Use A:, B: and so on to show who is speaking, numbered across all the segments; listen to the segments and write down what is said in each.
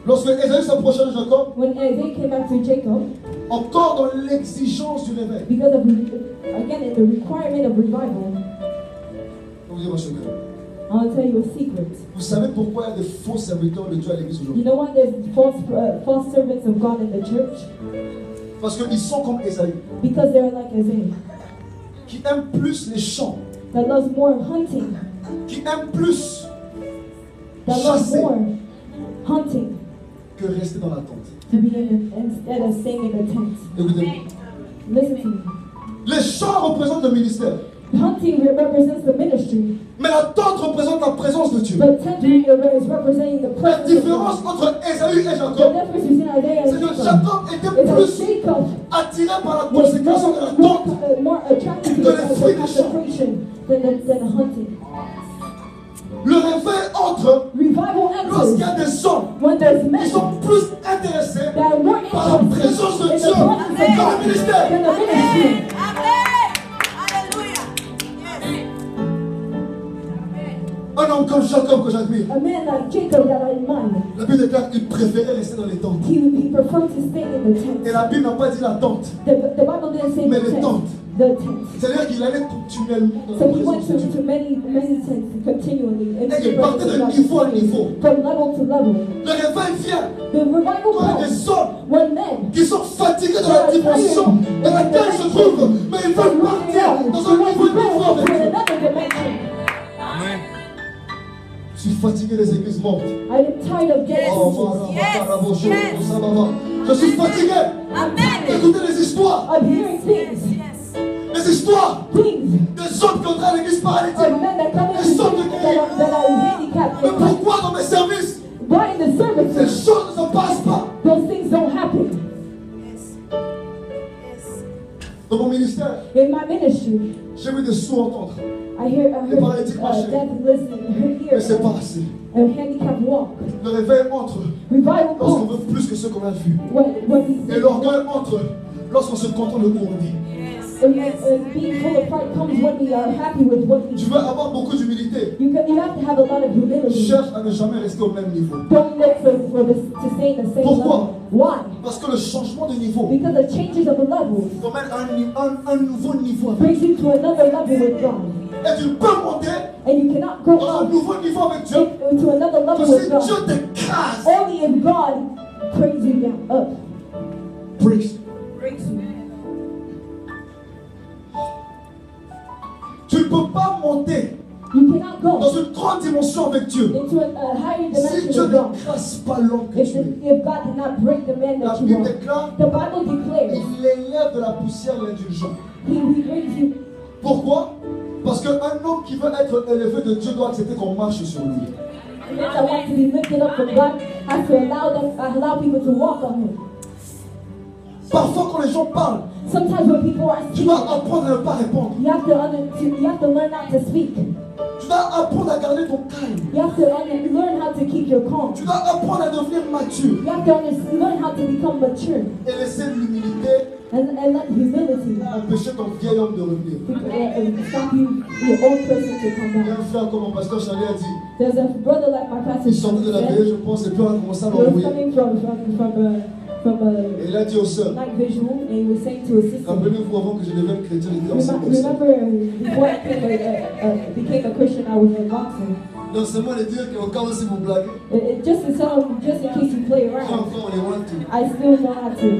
A: Lorsque Ésaü s'approcha de Jacob,
B: when Isaiah came after Jacob,
A: encore dans l'exigence du réveil.
B: because of, again, in the requirement of revival,
A: Je vais vous dire un secret.
B: I'll tell you a secret.
A: Vous savez pourquoi il y a des faux serviteurs de Dieu à l'église
B: You
A: aujourd'hui?
B: know why there's false servants of God in the church?
A: Parce qu'ils sont comme Ésaü,
B: Because they're like Isaiah,
A: qui aiment plus les champs,
B: that loves more hunting,
A: qui aiment plus
B: that loves
A: chasser
B: more hunting
A: que rester dans la tente.
B: to be instead of staying in the tent.
A: Écoutez-moi.
B: Listen to me.
A: Les champs représentent le ministère,
B: Hunting represents the ministry,
A: mais la tente représente la présence de Dieu.
B: but tent is representing the
A: La
B: presence of
A: différence
B: God.
A: entre Ésaü et
B: The
A: Jacob,
B: difference between Isaiah
A: c'est
B: and
A: que
B: Jacob
A: Jacob était
B: is that
A: plus
B: Jacob
A: attiré par la
B: was
A: consécration de la tente.
B: more attracted to
A: Que
B: the
A: les fruits des champs.
B: consecration than the hunting.
A: Le réveil entre
B: Revival
A: lorsqu'il y
B: enters
A: a des hommes
B: when there's men
A: qui sont plus intéressés
B: that are more
A: par la
B: interested
A: présence de
B: in the
A: Dieu
B: presence of
A: que le
B: God
A: ministère.
B: than the ministry.
A: Un homme comme Jacob que j'admire,
B: A man like Jacob that I admire,
A: la Bible déclare qu'il préférait rester dans les tentes.
B: he preferred to stay in the
A: Et
B: tent.
A: la Bible n'a pas dit la tente,
B: The Bible didn't say
A: mais
B: the
A: les
B: tent.
A: tentes.
B: The tent.
A: C'est-à-dire qu'il allait continuellement dans
B: So
A: la
B: he went
A: présence de Dieu.
B: to many tents continually.
A: Et il partait de niveau à niveau.
B: From level to level.
A: Le réveil vient
B: The revival
A: quand il y a
B: comes
A: des hommes
B: when men
A: qui sont fatigués de la dimension dans laquelle ils se trouvent, mais ils veulent partir dans un nouveau niveau avec
B: to
A: Dieu.
B: another dimension.
A: Je suis fatigué des églises mortes.
B: I am tired of getting
A: Je suis fatigué d'écouter les histoires.
B: of hearing things,
A: Les histoires
B: things
A: des hommes qui ont à l'église paralytique.
B: of men that come in that are handicapped.
A: Mais pourquoi dans mes services,
B: Why in the
A: ces
B: services
A: choses ne se passent pas?
B: those things don't happen?
A: Dans mon ministère,
B: In my ministry,
A: j'ai vu des sourds entendre.
B: I hear deaf listening,
A: Mais
B: hear
A: c'est pas assez.
B: a handicapped walk.
A: Le réveil entre
B: Revival
A: lorsqu'on
B: comes
A: veut plus que ce qu'on a vu.
B: when
A: Et l'orgueil entre lorsqu'on se contente de couronner.
B: being full of pride comes when we are happy with what we
A: Tu
B: do.
A: veux avoir beaucoup d'humilité.
B: You have to have a lot of humility.
A: Cherche à ne jamais rester au même niveau.
B: Don't look to stay in the same
A: Pourquoi?
B: level. Why?
A: Parce que le changement de niveau
B: Because the changes of the levels
A: t'emmène à un nouveau niveau avec
B: brings you to another level with God.
A: Et tu peux monter
B: And you cannot go
A: dans un
B: up
A: nouveau niveau avec Dieu
B: to another
A: que
B: level
A: si
B: with God.
A: Dieu t'écrase.
B: Only if God brings you down, up.
A: Praise.
B: Brings you.
A: Tu ne peux pas monter
B: You cannot go
A: dans une grande dimension avec Dieu
B: into a higher
A: si
B: dimension
A: Dieu
B: of God.
A: n'écrase pas l'homme que tu es.
B: If God did not break the man
A: La
B: that you
A: Bible
B: are.
A: déclare
B: The Bible declares
A: il élève de la poussière l'indulgent.
B: He brings you.
A: Pourquoi? Parce qu'un homme qui veut être élevé de Dieu doit accepter qu'on marche sur lui.
B: The man that wants to be lifted up from God has to allow people to walk on him.
A: Parfois quand les gens parlent,
B: Sometimes when people are
A: tu
B: speaking,
A: dois apprendre à ne pas répondre.
B: you have to learn not to speak.
A: Tu dois apprendre à garder ton calme.
B: You have to learn how to keep your calm.
A: Tu dois apprendre à devenir mature
B: You have to learn how to become mature
A: et laisser l'humilité
B: and let humility
A: empêcher ton vieil homme de revenir.
B: stop your own person to come
A: Il y a
B: back.
A: un frère comme mon pasteur Charlie a dit,
B: There's a brother like my pastor.
A: il sortait de la veille, je pense, et puis on a commencé à
B: He was
A: l'envoyer.
B: coming from
A: Et il a dit aux sœurs,
B: night visual, and he was saying to his sister,
A: rappelez-vous avant que je devienne chrétien, il était ensemble aux sœurs.
B: remember before I became a Christian, I was a boxer.
A: Non seulement de dire qu'au cas où si vous blaguez,
B: Just to tell him, just in case you play around,
A: enfants, on les want to.
B: I still know how to.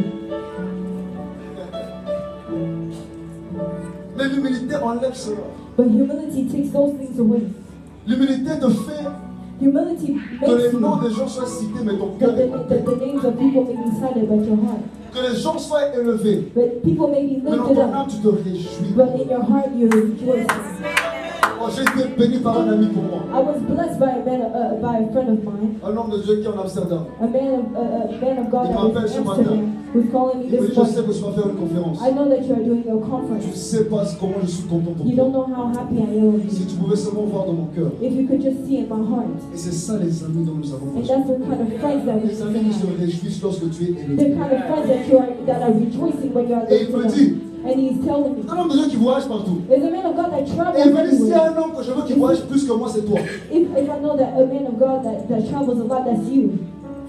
A: Mais l'humilité enlève cela.
B: But humility takes those things away.
A: L'humilité te fait
B: Humility
A: que les
B: makes
A: noms
B: you
A: des gens soient cités, mais ton
B: that
A: cœur est content.
B: the names of people may be cited, but your heart.
A: Que les gens soient élevés,
B: But people may be
A: mais dans
B: lifted
A: ton
B: up,
A: âme tu te réjouis.
B: but in your heart you're rejoicing.
A: Oh, j'ai été béni par un ami pour moi.
B: I was blessed by a friend of mine,
A: Un homme de Dieu qui est en Amsterdam.
B: a man of God
A: Il
B: that was
A: m'appelle ce
B: in
A: matin.
B: Amsterdam, who's calling me
A: Il me dit,
B: this
A: je sais
B: morning.
A: que tu vas faire une conférence.
B: I know that you are doing a
A: Tu ne
B: conference.
A: sais pas comment je suis content pour
B: You
A: toi.
B: don't know how happy I am with
A: Si
B: you.
A: tu pouvais seulement voir dans mon cœur.
B: If you could just see in my heart.
A: Et c'est ça les amis dont nous avons
B: And
A: besoin.
B: that's the kind of friends that we
A: Les amis qui se
B: have.
A: réjouissent lorsque tu es
B: The
A: élevé.
B: kind of friends that are rejoicing when you are
A: Et il me
B: lifted
A: dit,
B: up. And he's telling me,
A: un homme de Dieu qui voyage partout.
B: there's a man of God that
A: Et
B: travels
A: il me dit, s'il y a
B: everywhere.
A: un homme que je veux qui voyage plus que moi, c'est toi.
B: If I know that a man of God that travels a lot, that's you.
A: Vous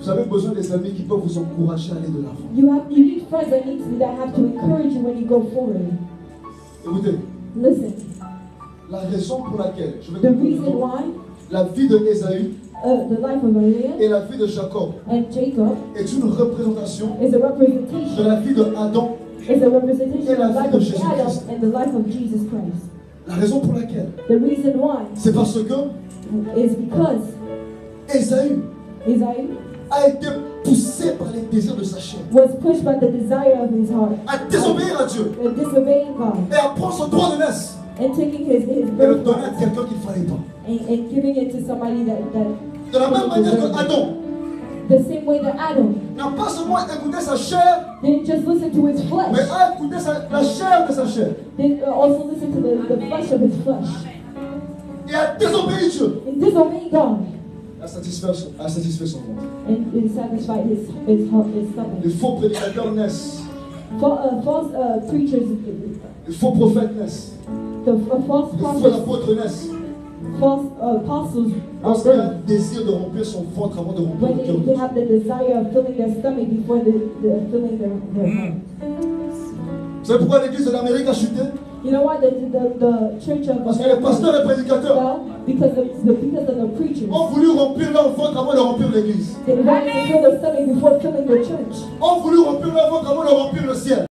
A: Vous avez besoin des amis qui peuvent vous encourager à aller de l'avant.
B: You need friends that have to encourage you when you go forward.
A: Écoutez,
B: Listen,
A: la raison pour laquelle je vais
B: the
A: conclure
B: reason why
A: la vie de Ésaü
B: the life of Isaiah
A: et la vie de Jacob
B: and Jacob
A: est une représentation
B: is a
A: de
B: representation
A: la vie de Adam.
B: of the
A: la
B: life
A: vie de
B: of
A: Jésus
B: Adam
A: Christ.
B: and the life of Jesus Christ.
A: La raison pour laquelle,
B: The reason why
A: c'est parce que
B: is because
A: Ésaü
B: Isaiah
A: a été poussé par les désirs de sa chair
B: was pushed by the desire of his heart
A: à désobéir à Dieu
B: and disobeying God
A: et à prendre son droit de naissance
B: and taking his
A: et le donner à
B: birthright
A: quelqu'un qu'il ne fallait pas.
B: and giving it to somebody that
A: De la même manière que Adam
B: the same way that Adam
A: n'a pas seulement écouté sa chair,
B: didn't just listen to his
A: mais
B: flesh,
A: a écouté la chair de sa chair
B: did also listen to the flesh of his flesh
A: et a désobéi Dieu.
B: and disobeying God
A: A satisfait son ventre.
B: and it satisfied his heart, his stomach.
A: Les faux prédicateurs naissent,
B: False preachers,
A: les faux prophètes naissent,
B: false
A: les faux
B: prophets,
A: apôtres naissent.
B: false apostles are
A: Lorsqu'il a
B: born
A: le désir de remplir son ventre avant de remplir
B: when
A: le cœur de
B: they
A: Dieu.
B: have the desire of filling their stomach before filling their heart.
A: Vous savez pourquoi l'église de l'Amérique a chuté?
B: You know why the church of
A: Parce que les pasteurs et prédicateurs
B: well, because of the preachers.
A: ont voulu remplir leur ventre avant de remplir l'église.
B: They wanted to fill their stomach before filling the church.
A: Ont voulu remplir leur ventre avant de remplir le ciel.